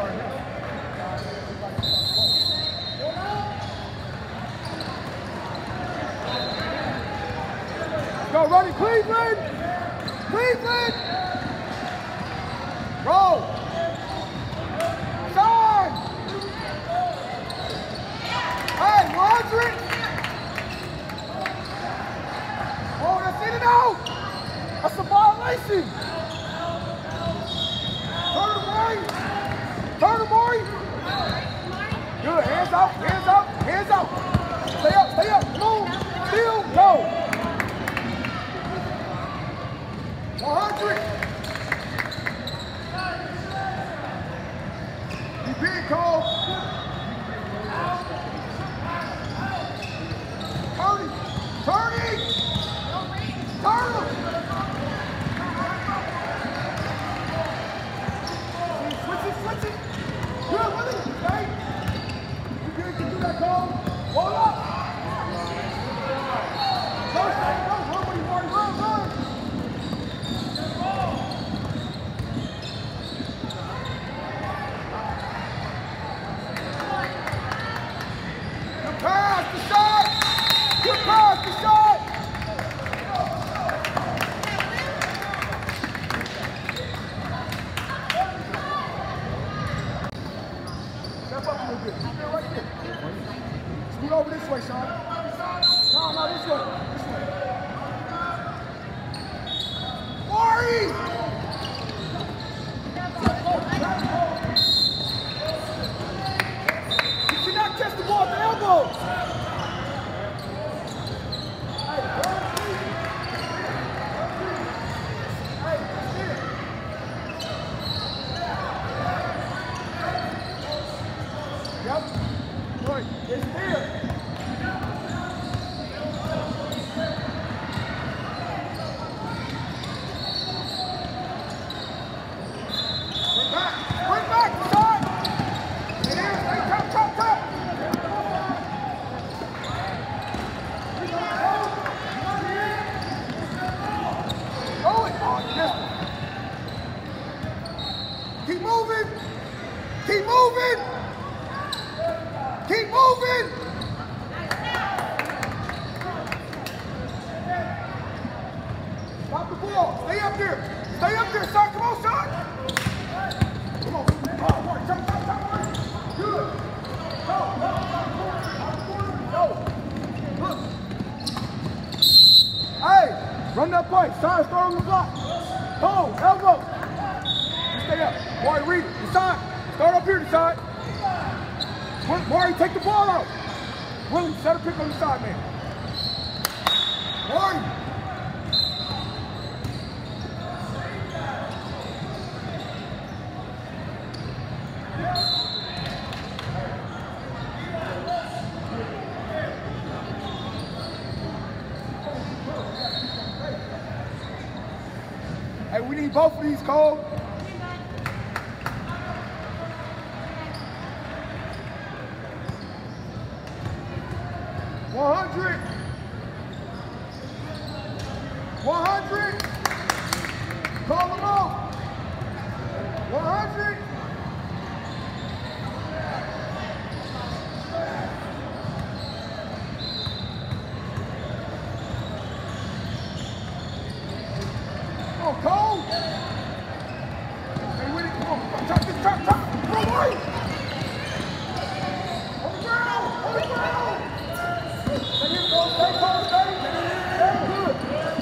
Go, running, Cleveland! Cleveland! Roll! Shine! Hey, 100! Oh, that's in and out! That's a violation! Turn him, Maury! Turn him, Maury! Good, hands out, hands out, hands out! Stay up, come on! Still, go! 100! You big, Cole! 30! 30! Turn him! Switch it! Good, Willie! Stay! You good, you do that, Cole! Hold up! Go, run, Willie, run! Pass the shot! Good pass the shot! Step up a little bit. Stay right there. Scoot over this way, Sean. No, this way. This way. Maury! You cannot catch the ball at the elbow. Yep. Good. It's there. Bring back, start. It is. Hey, top. Go it. Oh, yes. Keep moving. Keep moving. Keep moving! Stop the ball. Stay up there. Stay up there, son. Come on, son. Come on. Oh, jump. Good. Go. Look. Hey, run that play. Son, start on the block. Hold, elbow. You stay up. Maury, read it. Decide. Start up here, decide. Maury, take the ball out. Willie, set a pick on the side, man. Maury. Hey, we need both of these, Cole. 100. 100. Call them out. 100. Come on, Cole. Stay with it. Come on. Top. Come on, Maury. On the ground. Stay here, Cole. Stay. Good.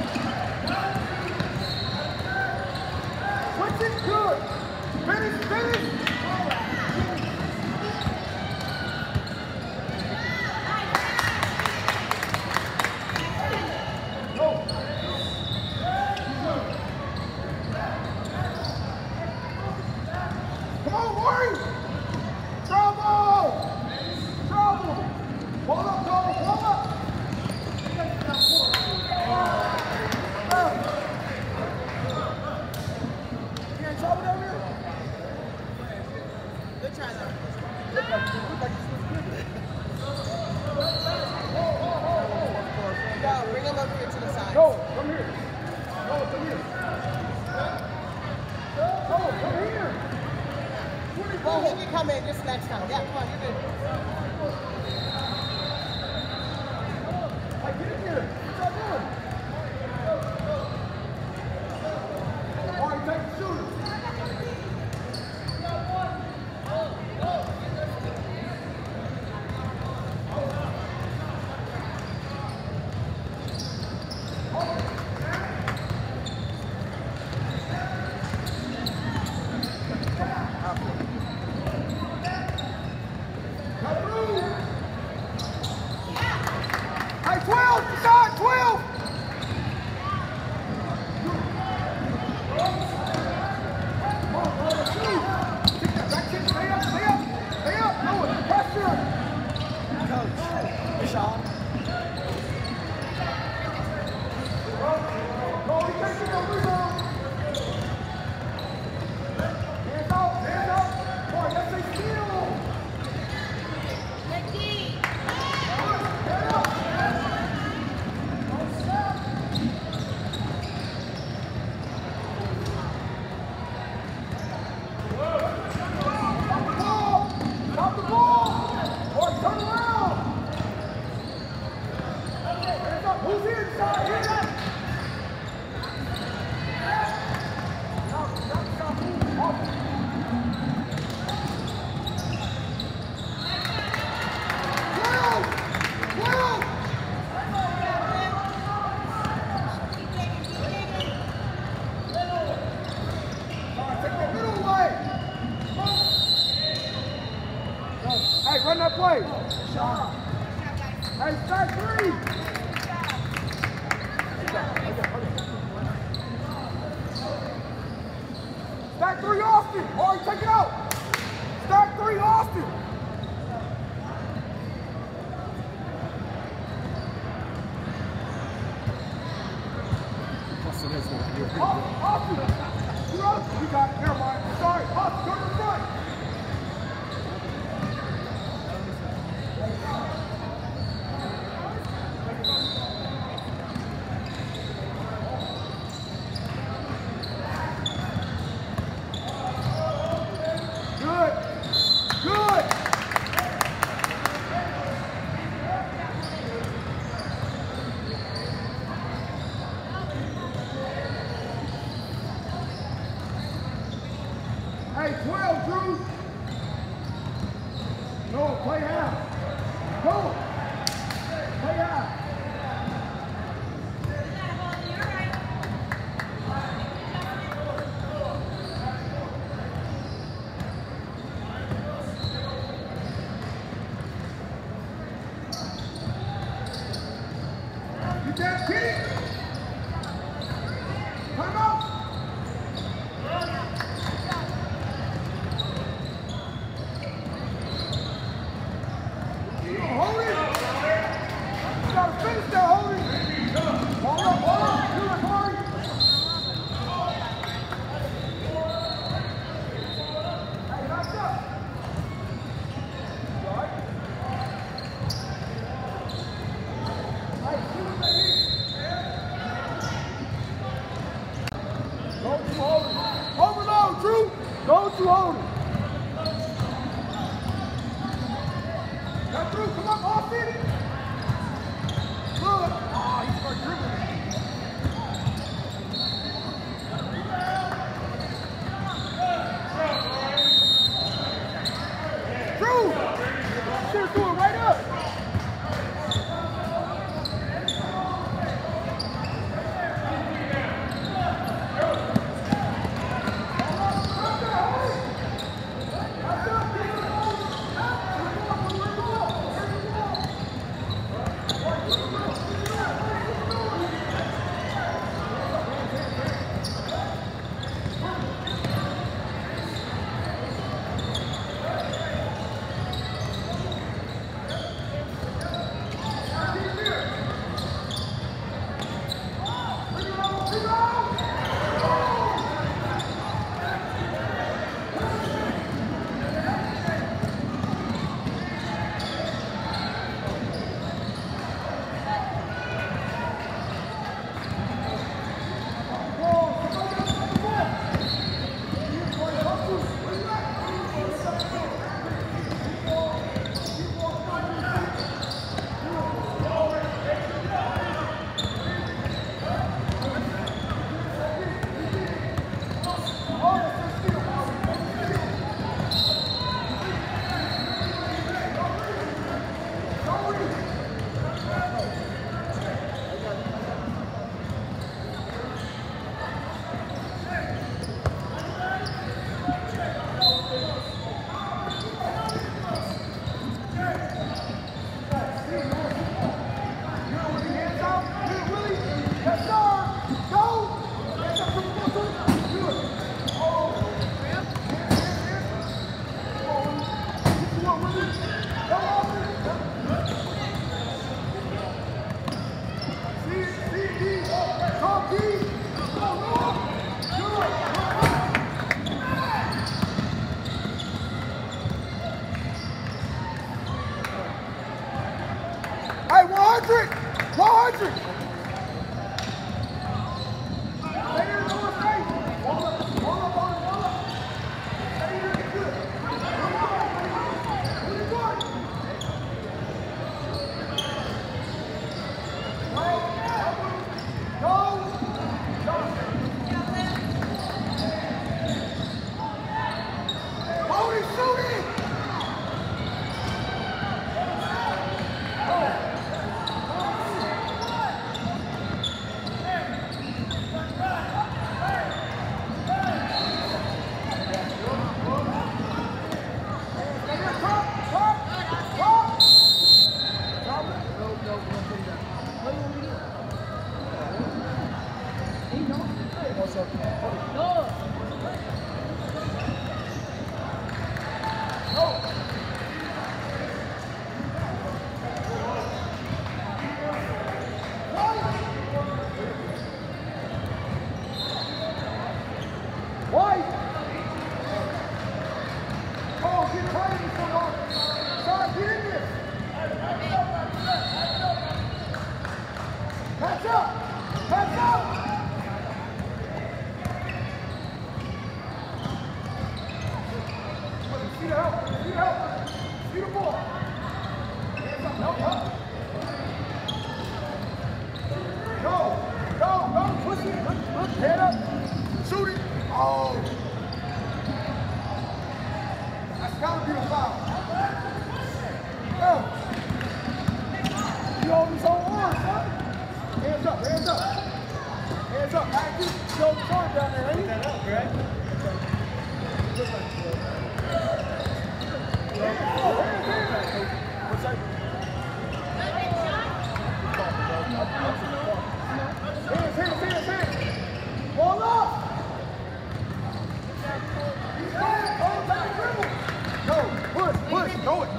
Switch it. Good. Finish. Go. Come on. come in this next time. Yeah, come on, you're good. Hey, get in here. What's that doing? All right, take the shooter. Hey, 12, Deshaun, 12! Hey, run that play. Hey, stack 3. Stack 3, Austin. Or take it out. Stack 3, Austin. Austin, you up? You got it. Never mind. Sorry, Austin, go to the front. Hey, 12, Drew. No, play half. Go. Play half. Get that, get it. Come out. Hold it! You gotta finish that, hold it! Hold up, do it, Corey! Hey, back up! You all right? Hey, shoot it, baby! Go to hold it! Overload, Drew! Go to hold it! Now, Drew, come up, Austin! Good! Ah, he started dribbling. Drew! Should do it right up! Head up. Shoot it. Oh. That's gotta be a foul. Yeah. You hold his own arm, son. Hands up, hands up. Hands up. I think you hold his arm down there, ain't you? Put that up, right? What's that? Hands. Ball up. Go, push, go it.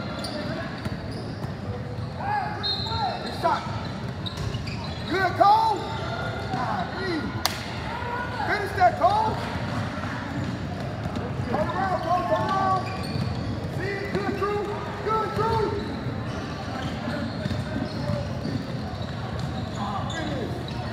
Good shot. Good, Cole. Finish that, Cole. Turn around, Cole, turn around. See it, good, Drew. Good, Drew. Finish.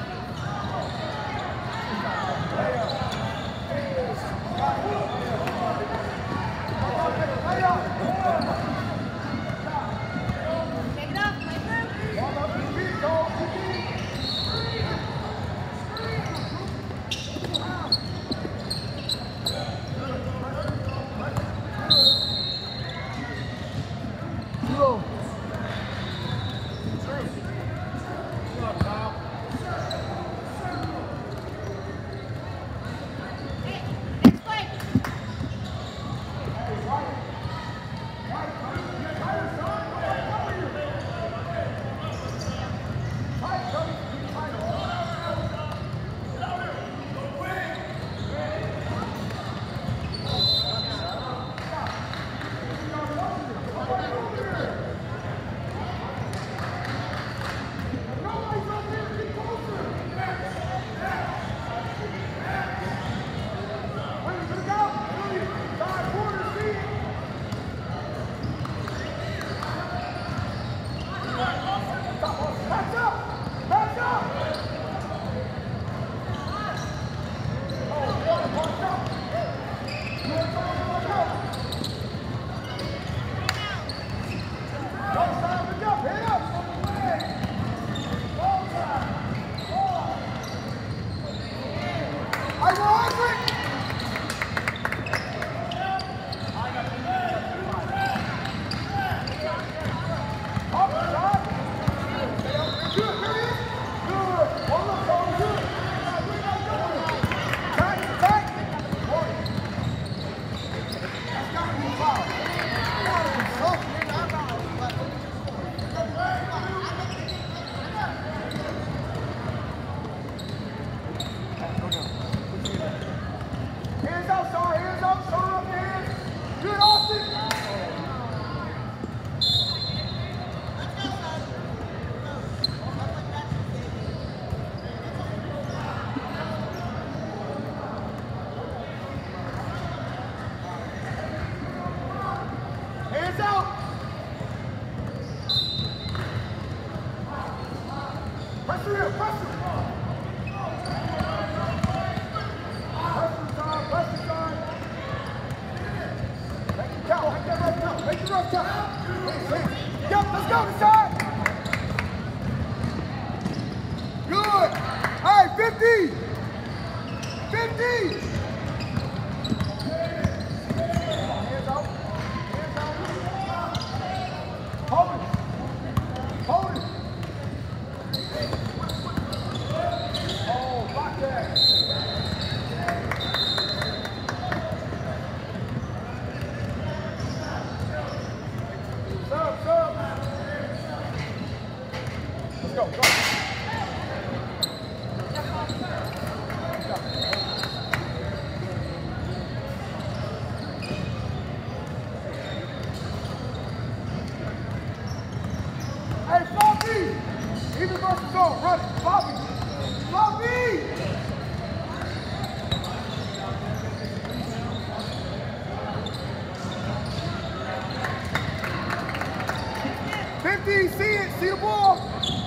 See the ball.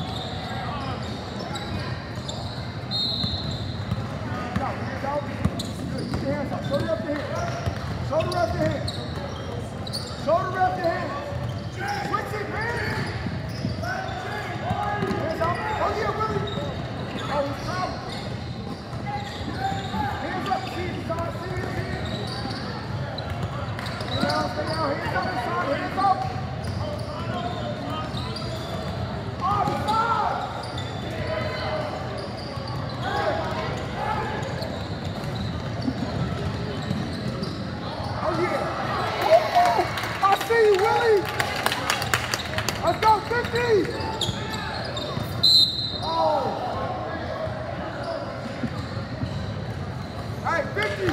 Hands up. Show the ref your hands. Show the ref your hands. Show the ref your hands. Switch it, man. Hands up. Oh, yeah, Willie. Oh, he's traveling. Let's go, 50! Oh! Hey, 50!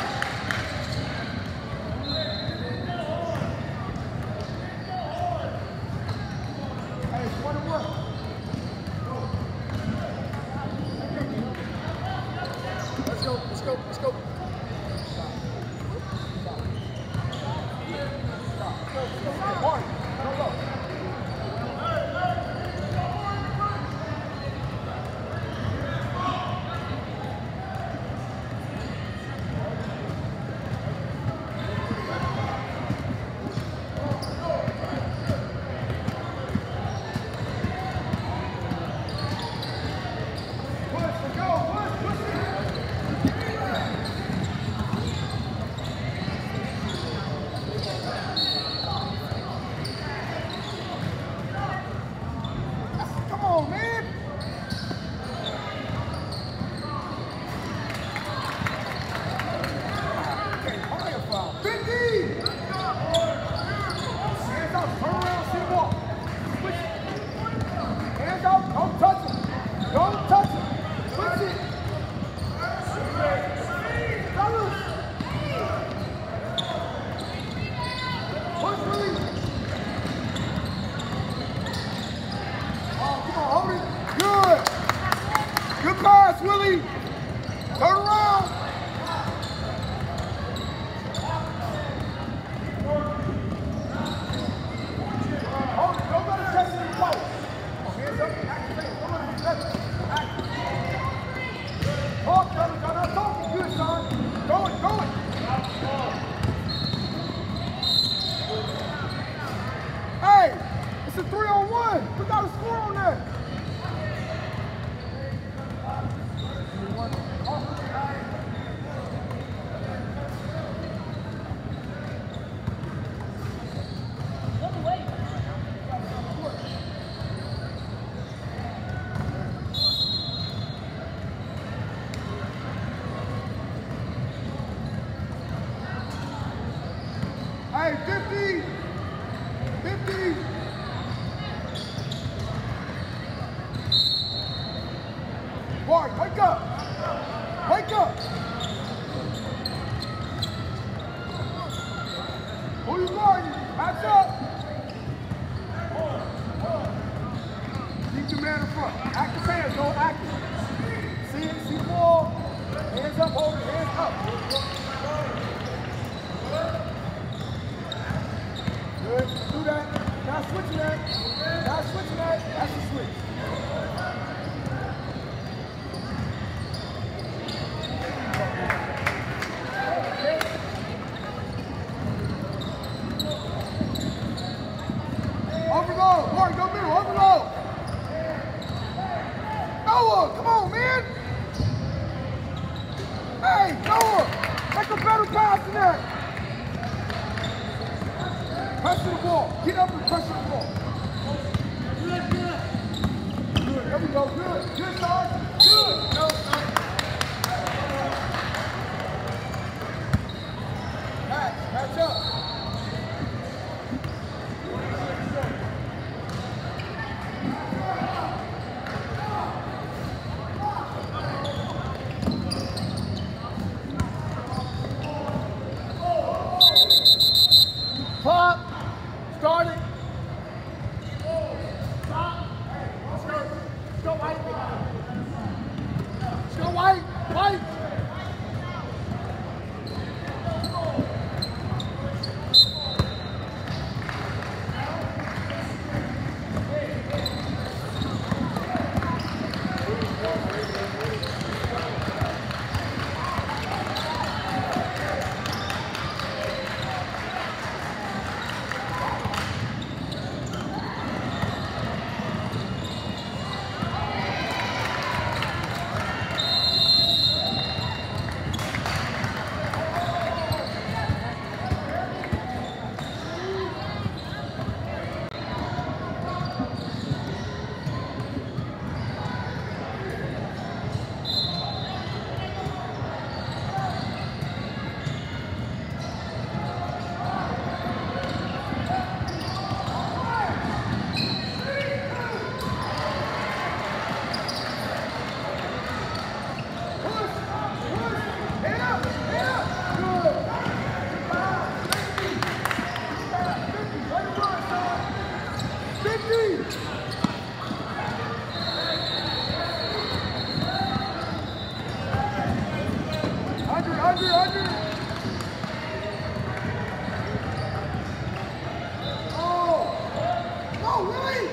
Hey, it's 1 to 1. Let's go, let's go, let's go. Marty, go, go. Willie! Turn around! Hold it, don't let it chase you in the post. Hands up, activate. Don't let it be better. Talk, brother. Y'all not talking good, son. Go it, go it. Hey, it's a 3-on-1. We got a score on that. Hey, 50! 50! Bart, wake up! Wake up! Who you guarding? Match up! Keep your man in front. Active hands, don't active. See the ball? Hands up, hold it, hands up. Good. Do that. Now switching that. Now switching that. That's the switch. Overload. Mark, go middle. Overload. Noah, come on, man. Hey, Noah. Make a better pass than that. Pressure the ball. Get up and pressure the ball. Good. There we go. Good. Good, Sarge. Good. No. Match up. Pop. Starting. Stop. Let's go White. Let's go White. White. Under. Oh! No, Willie!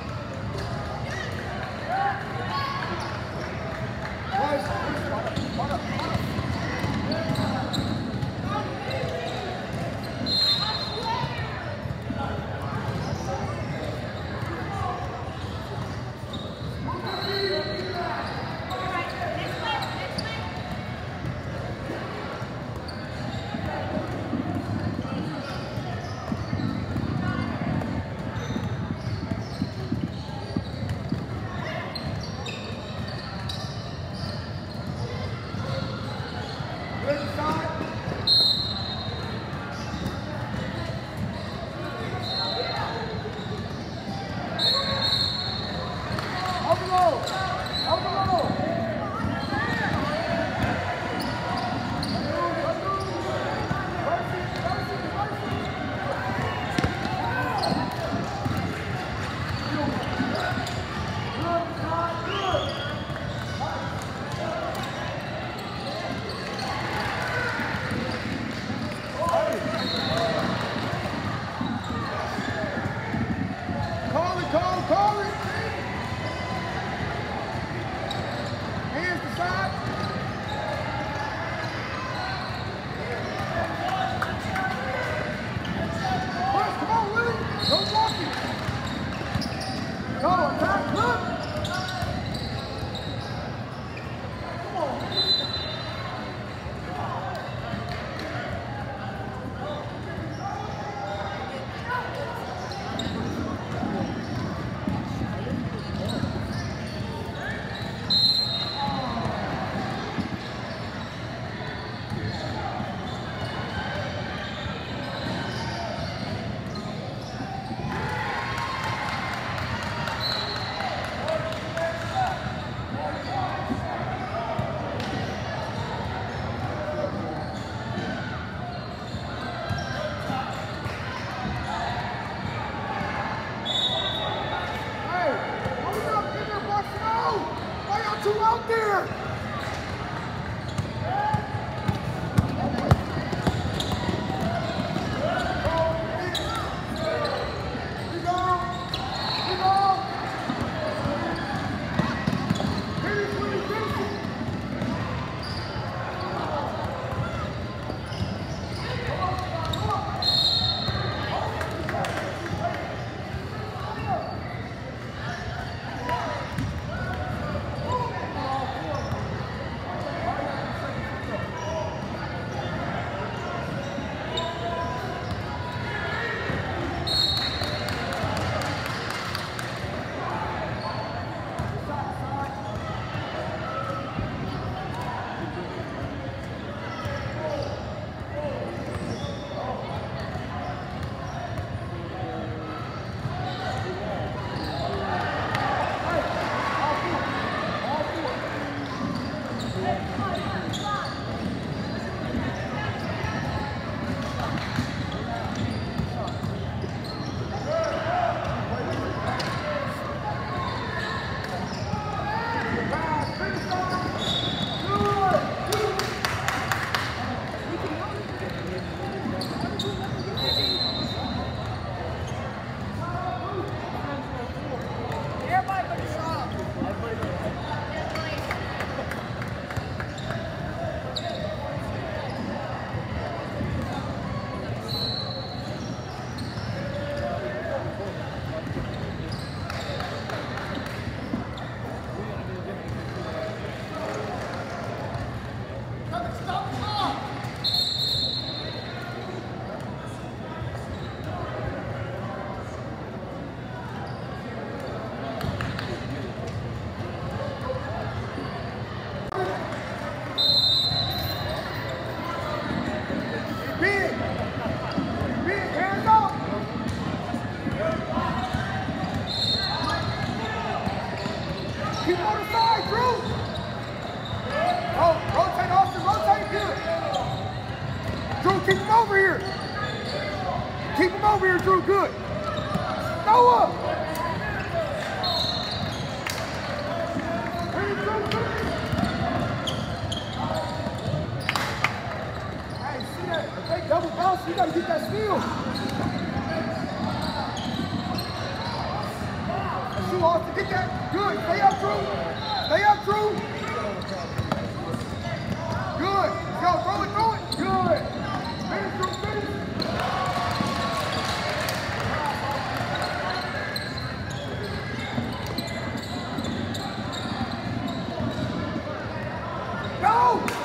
Call it. Hands to side. Come on, Willie. No walking. Go, attack, look. Come on. Out there! Keep on the side, Drew. Oh, rotate, Austin, rotate, good. Drew, keep him over here. Keep him over here, Drew, good. Noah. Hey, Drew, You gotta get that steal. Shoot off to get that. Good. Stay up, Drew. Stay up, Drew. Good. Go. Throw it. Good. Finish, Drew. Finish. Go.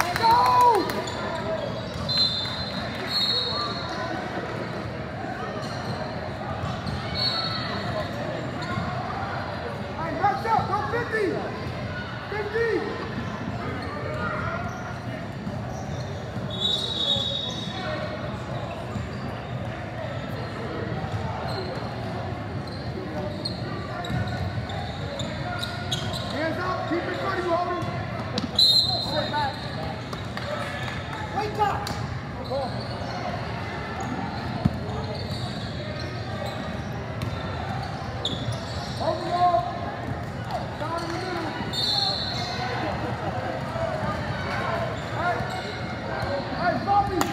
Back up, go 50! 50! Hands up, keep it in front of you, Holden. Wake up! Overall. Down in the middle. Hey, stop me!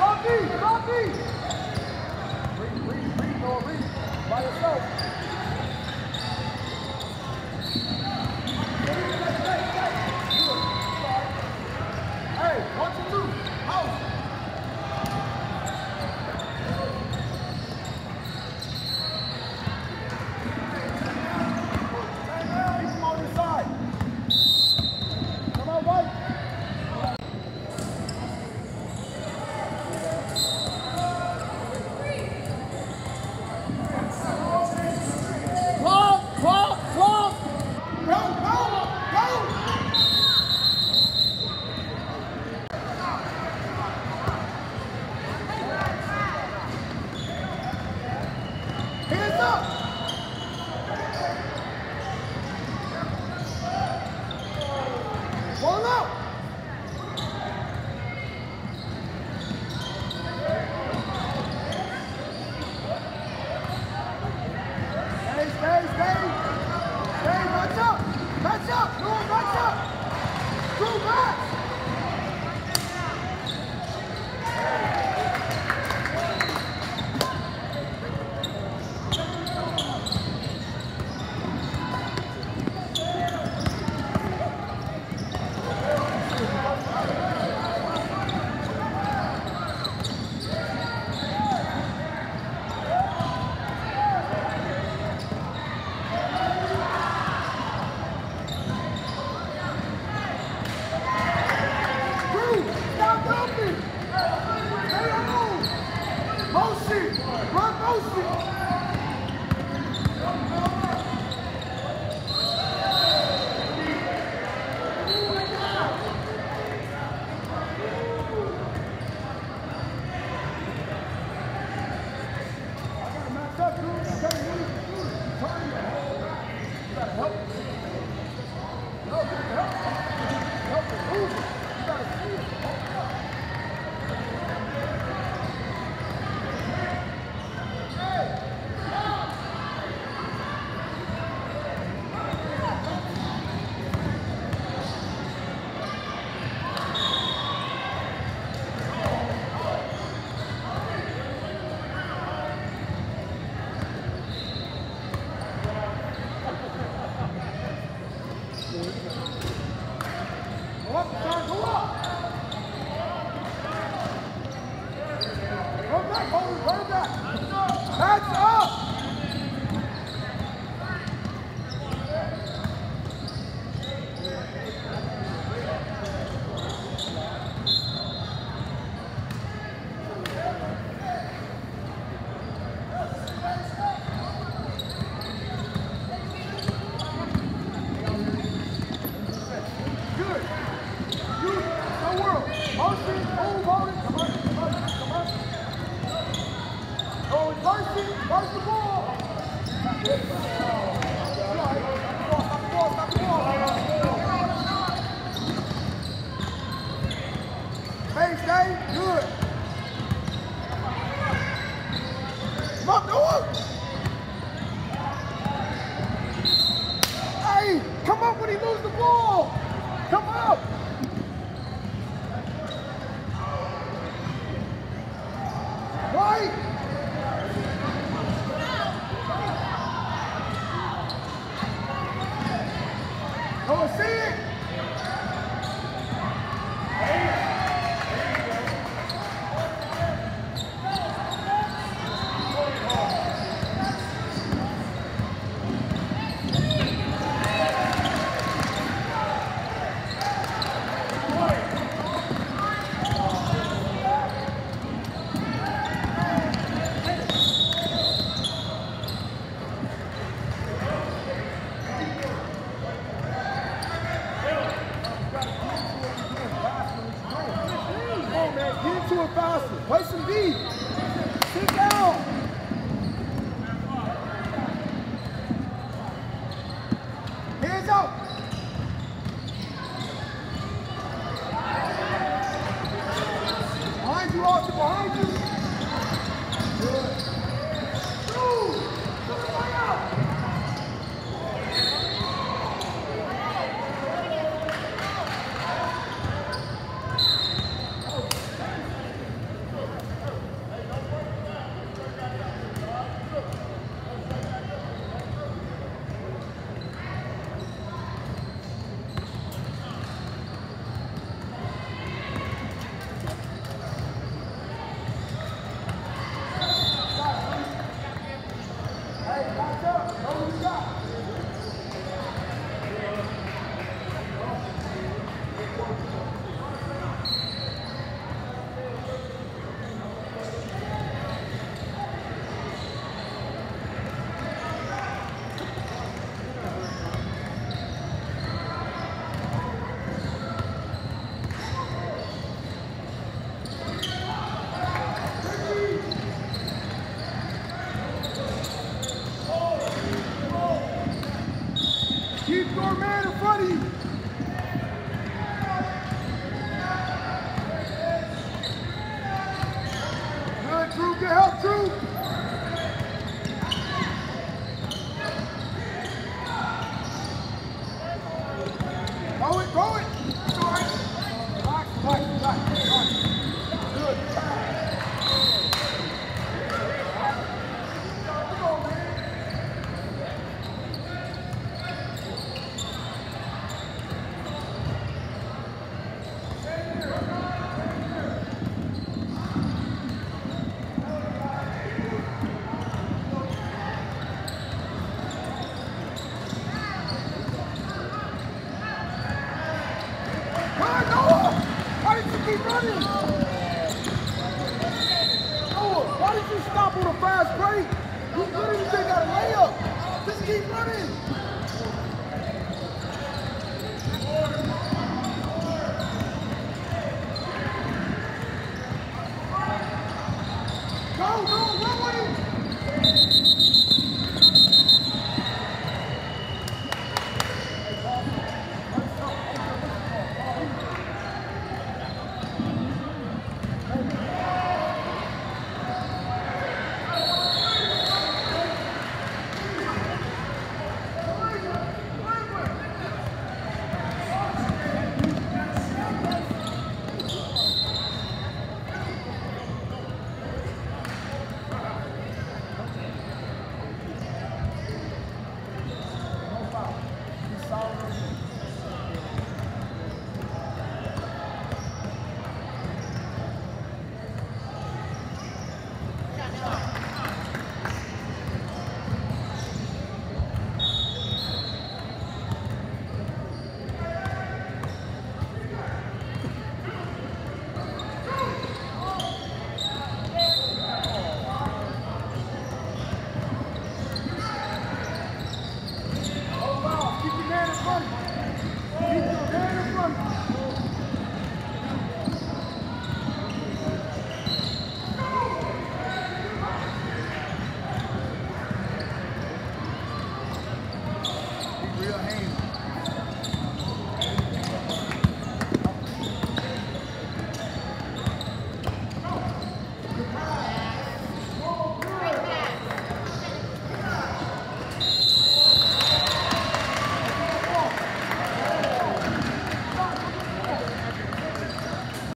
Read, Noah, read. By yourself. Hey, 1, 2, 2. House. Play some D. Sit down. Hands out. Behind you, Austin, behind you. Good. Two. Way out. Keep your man in front of you. Good, Drew. Get help, Drew. Go it, go it. It's all right. Relax. Good. Why did you keep running? Noah, why did you stop on a fast break? You literally got a layup. Just keep running.